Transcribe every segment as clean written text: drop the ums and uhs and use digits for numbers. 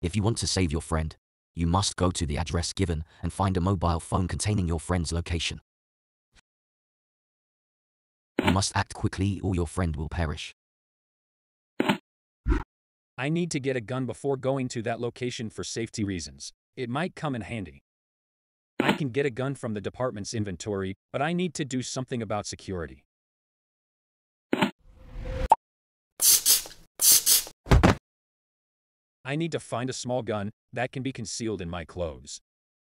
If you want to save your friend, you must go to the address given and find a mobile phone containing your friend's location. You must act quickly or your friend will perish. I need to get a gun before going to that location for safety reasons. It might come in handy. I can get a gun from the department's inventory, but I need to do something about security. I need to find a small gun that can be concealed in my clothes.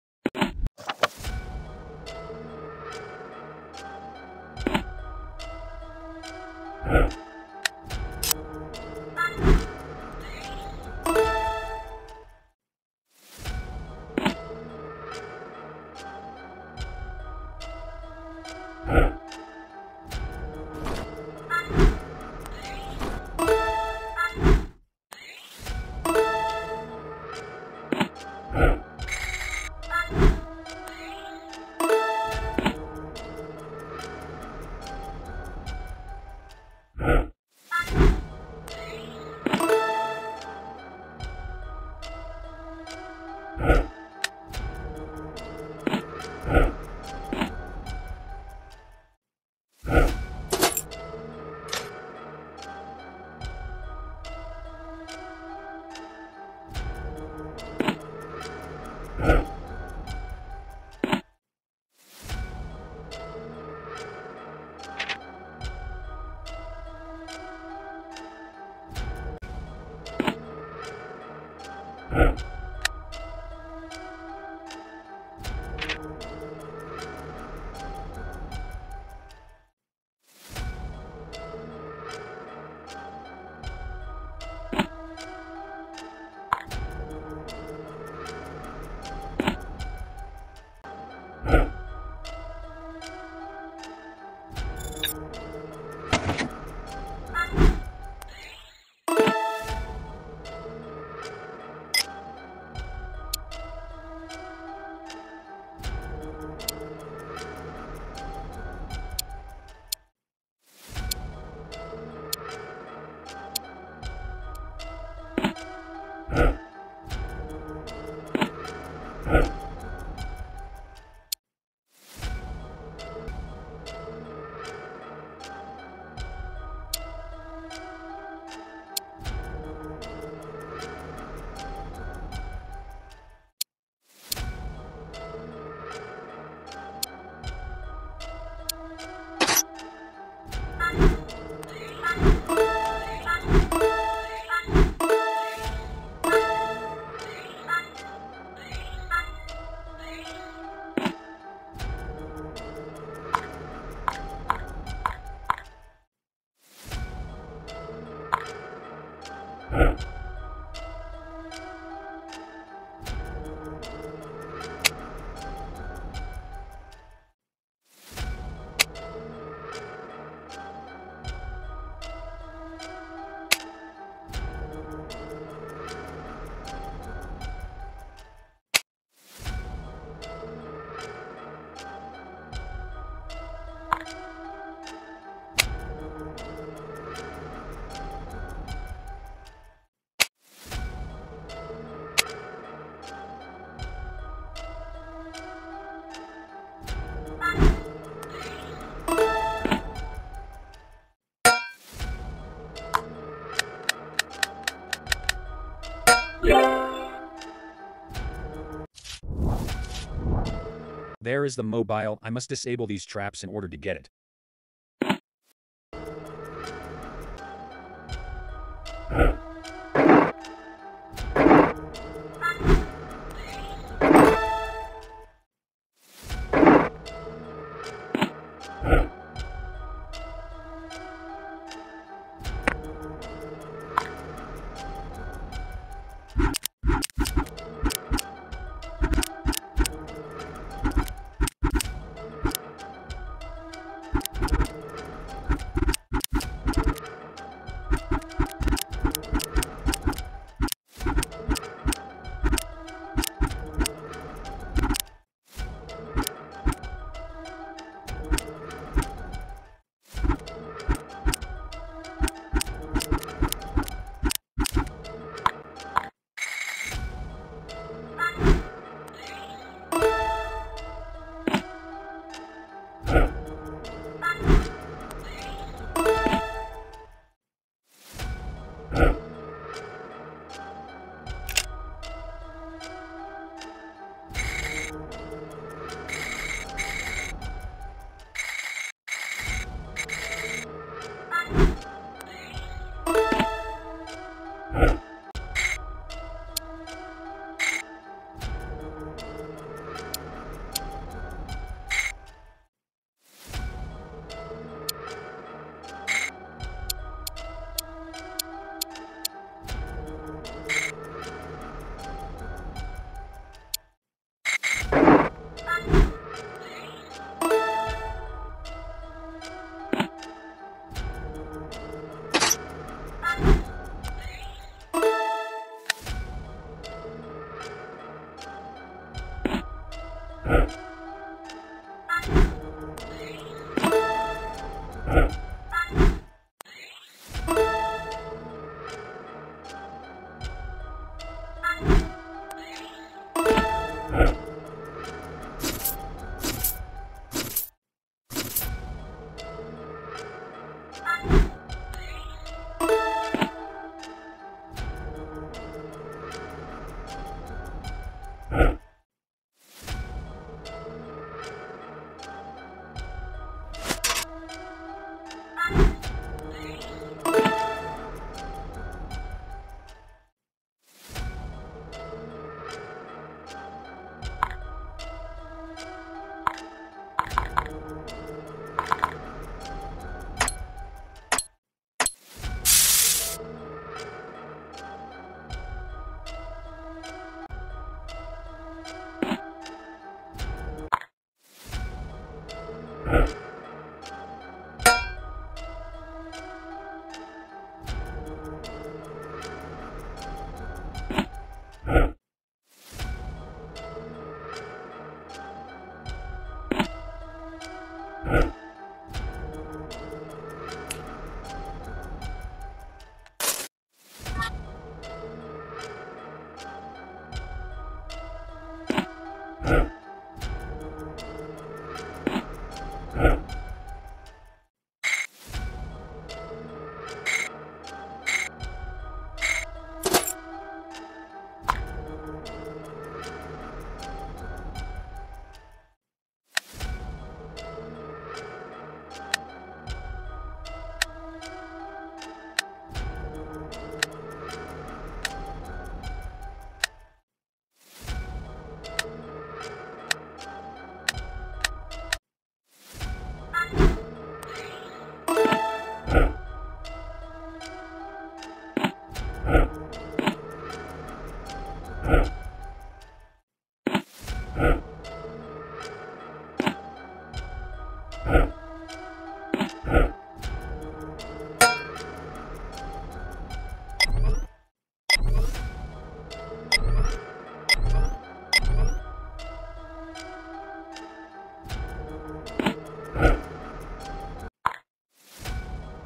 There is the mobile. I must disable these traps in order to get it.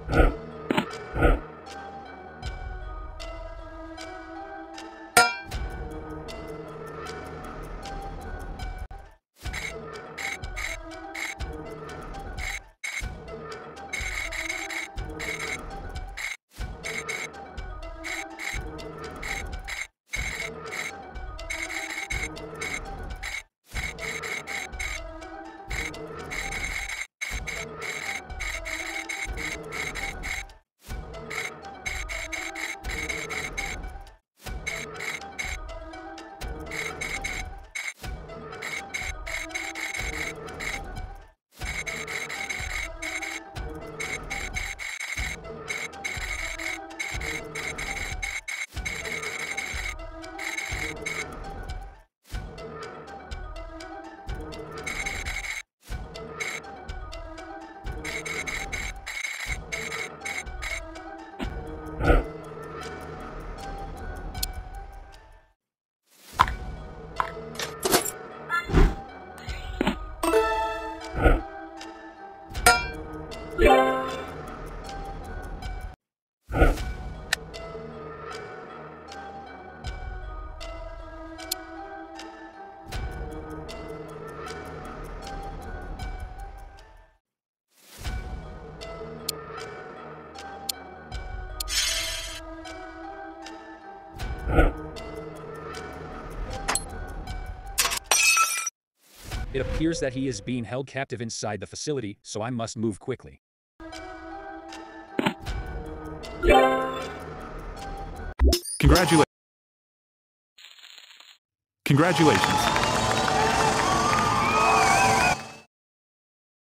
It appears that he is being held captive inside the facility, so I must move quickly. Congratulations.